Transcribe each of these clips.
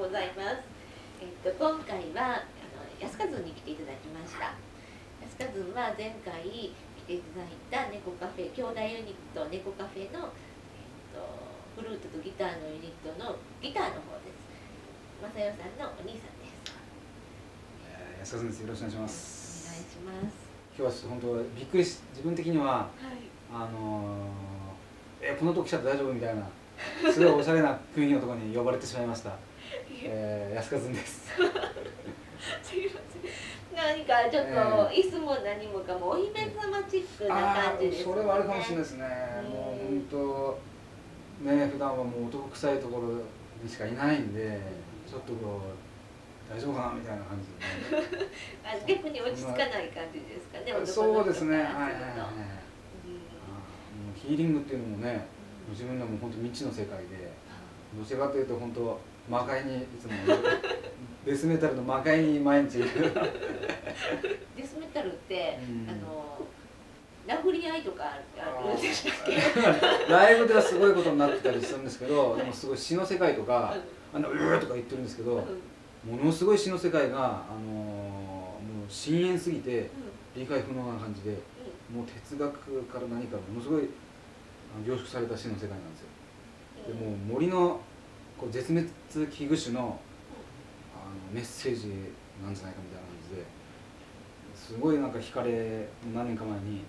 ございます。今回は安和に来ていただきました。安和は前回来ていただいた猫カフェ兄弟ユニット猫カフェの、フルートとギターのユニットのギターの方です。正代さんのお兄さんです。 安和です。よろしくお願いします。 お願いします。 今日はちょっと本当びっくりし、自分的には、このとこ来ちゃって大丈夫みたいなすごいおしゃれな雰囲気のところに呼ばれてしまいました。安和です。 すいません。何かちょっと椅子も何もかもお姫様チックな感じですね。 それはあるかもしれないですね。もう本当ね、普段はもう男臭いところにしかいないんで、ちょっとこう大丈夫かなみたいな感じで、ね。 逆に落ち着かない感じですかね。 そうですね。ヒーリングっていうのもね、自分でも本当未知の世界で、どちらかというと本当魔界にいつもデスメタルの魔界に毎日。 デスメタルって、殴り合いとかあるんでしたっけ？ ライブではすごいことになってたりするんですけど、でもすごい詩の世界とかうーとか言ってるんですけど、ものすごい詩の世界がもう深淵すぎて理解不能な感じで、もう哲学から何からものすごい凝縮された詩の世界なんですよ。でもう森のこう絶滅危惧種のメッセージなんじゃないかみたいな感じで、すごいなんか惹かれ、何年か前に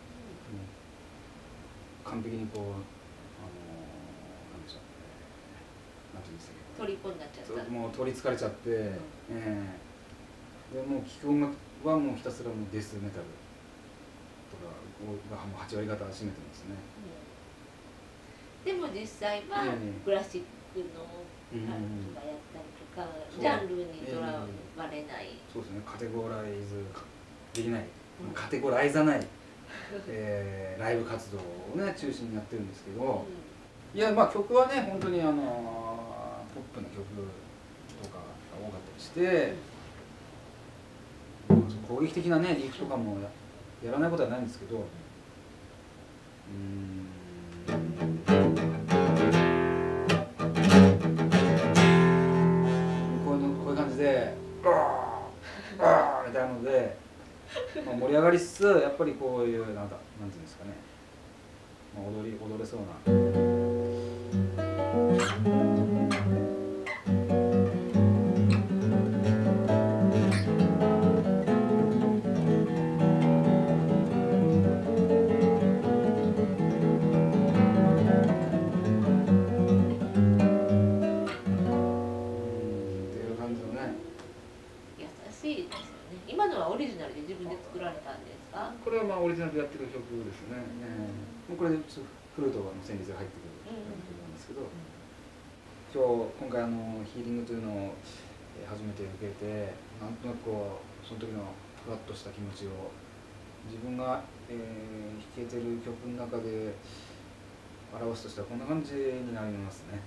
完璧にこうなんでしょう、なんていうんですか、 虜になっちゃった。 もう取りつかれちゃって、でもう聴く音楽はもうひたすらもうデスメタルとかがもう8割方占めてますね。 でも実際はクラシックのとかやったりとか、ジャンルにとらわれない。 そうですね、カテゴライズできない、カテゴライザないライブ活動をね中心にやってるんですけど、いやまあ曲はね本当にポップな曲とかが多かったりして、攻撃的なねリフとかもやらないことはないんですけど、こういう感じでみたいなので、盛り上がりつつやっぱりこういうなんていうんですかね、踊れそうな。 今のはオリジナルで自分で作られたんですか？ これはまあオリジナルでやってる曲ですね。これでフルートの旋律が入ってくる曲なんですけど、今回ヒーリングというのを初めて受けて、なんとなくこうその時のふわっとした気持ちを自分が弾けてる曲の中で表すとしたらこんな感じになりますね。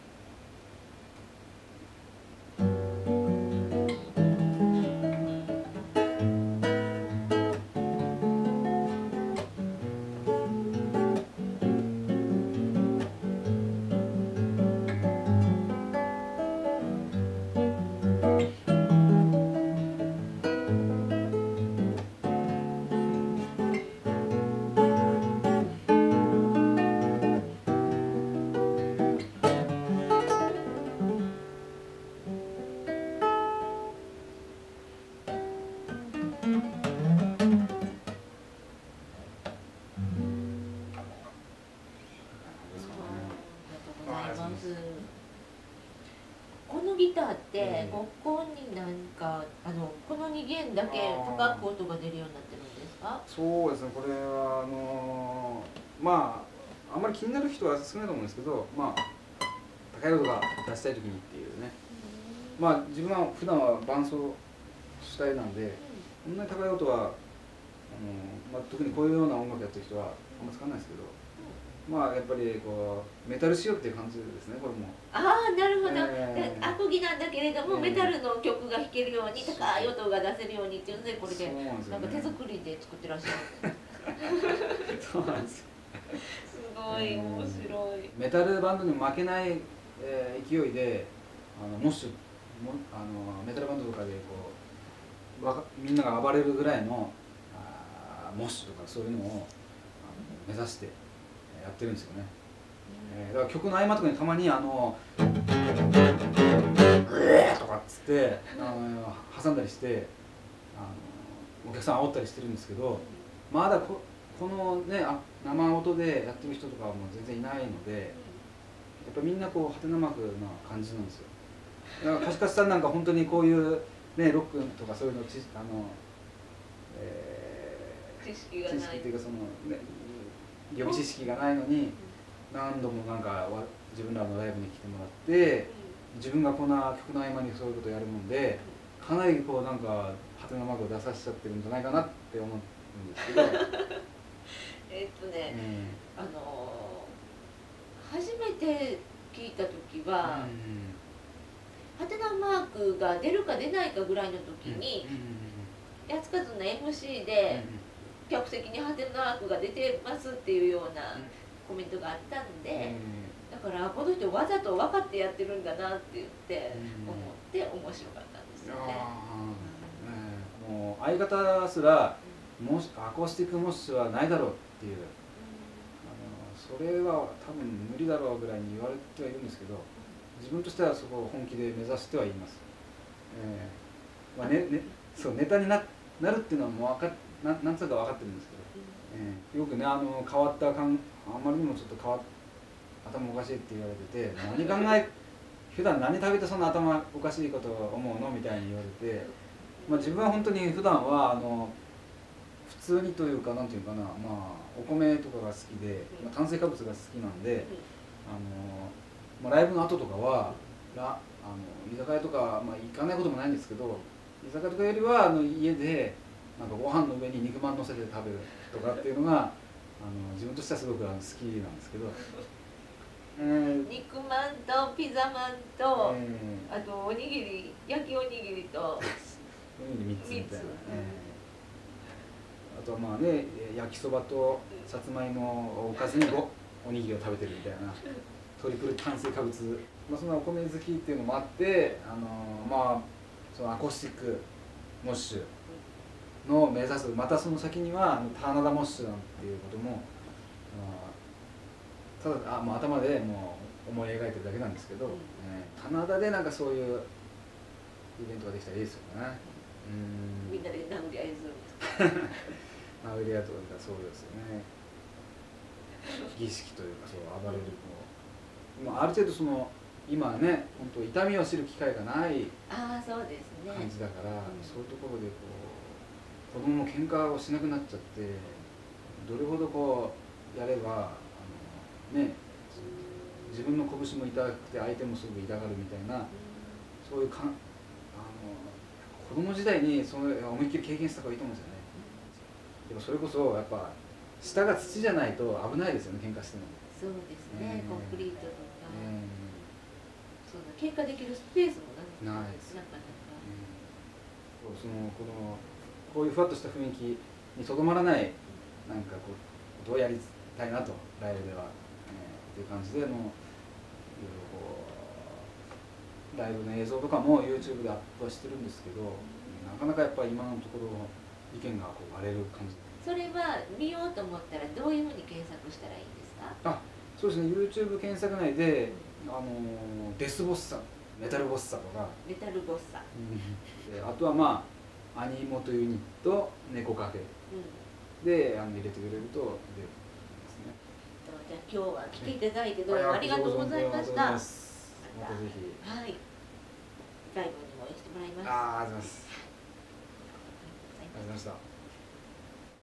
このギターってここになんかこの2弦だけ深く音が出るようになってるんですか？ そうですね、これはまああんまり気になる人は少ないと思うんですけど、まあ高い音が出したい時にっていうね、まあ自分は普段は伴奏主体なんで、こんなに高い音は特にこういうような音楽やってる人はあんま使わないですけど、まあやっぱりこうメタル仕様っていう感じですね、これも。 ああ、なるほど。アコギなんだけれども、メタルの曲が弾けるように、高い音が出せるようにっていうので、これでなんか手作りで作ってらっしゃる。 そうなんですよ。 すごい面白い。 メタルバンドに負けない勢いでモッシュメタルバンドとかでみんなが暴れるぐらいのモッシュとかそういうのを目指してやってるんですよね。だから曲の合間とかにたまにとかっつって挟んだりしてお客さん煽ったりしてるんですけど、まだこのね生音でやってる人とかはもう全然いないので、やっぱみんなこうハテナマークな感じなんですよ。だからカシカシさんなんか本当にこういうねロックとかそういうの知識がない、 知識っていうかそのね予備知識がないのに何度もなんか自分らのライブに来てもらって、自分がこんな曲の合間にそういうことをやるもんで、かなりこうなんかハテナマークを出させちゃってるんじゃないかなって思うんですけど初めて聞いた時は、ハテナマークが出るか出ないかぐらいの時に、やつかずの MC で客席にハテナマークが出てますっていうようなコメントがあったんで、だからこの人わざと分かってやってるんだなって言って思って面白かったんですよね。 もう相方すらアコースティックモッシュはないだろうっていう、それは多分無理だろうぐらいに言われてはいるんですけど、自分としてはそこを本気で目指してはいます。そうネタになるっていうのはもうなんつうか分かってるんですけど、よくね変わったあまりにもちょっと頭おかしいって言われてて、普段何食べてそんな頭おかしいことを思うのみたいに言われて、自分は本当に普段は普通にというかなんていうかな、お米とかが好きで、炭水化物が好きなんで、ライブの後とかは居酒屋とか、行かないこともないんですけど、居酒屋とかよりは家でなんかご飯の上に肉まん乗せて食べるとかっていうのが自分としてはすごく好きなんですけど、 肉まんとピザまんと、あとおにぎり、焼きおにぎりとおにぎり3つみたいな、あとは焼きそばとさつまいもをおかずにおにぎりを食べてるみたいなトリプル炭水化物、そのお米好きっていうのもあって、そのアコースティックモッシュの目指す、またその先には棚田モッシュなんていうこともただ頭でもう思い描いてるだけなんですけど、棚田でなんかそういうイベントができたらいいですよね。 みんなで殴り合いするんですか？ 殴り合いとかそうですよね。儀式というかそう暴れるある程度その今ね本当痛みを知る機会がない感じだから、そういうところで子供も喧嘩をしなくなっちゃって、どれほどやれば自分の拳も痛くて相手もすごく痛がるみたいな、そういう子供時代にその思いっきり経験した方がいいと思うんですよね。でもそれこそやっぱ下が土じゃないと危ないですよね、喧嘩しても。 そうですね、コンクリートとか、喧嘩できるスペースもないです。 なかなか。 こういうふわっとした雰囲気にとどまらないなんかことをやりたいなと、ライブでは、っていう感じでいろいろライブの映像とかも YouTube でアップはしてるんですけど、なかなかやっぱり今のところ意見が割れる感じ。 それは見ようと思ったらどういうふうに検索したらいいんですか？ そうですね、 YouTube 検索内でデスボッサ、メタルボッサとか、 メタルボッサ、 あとはアニモというユニット、猫カフェで入れてくれると出るんですね。 じゃあ今日は来ていただいてどうもありがとうございました。またぜひ。 はい。ライブにもしてもらいます。 ありがとうございます。ありがとうございました。